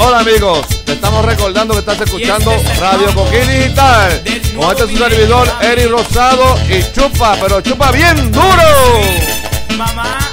Hola amigos, te estamos recordando que estás escuchando Radio Coquín Digital. Con este su servidor Eric Rosado y chupa, pero chupa bien duro. Mamá.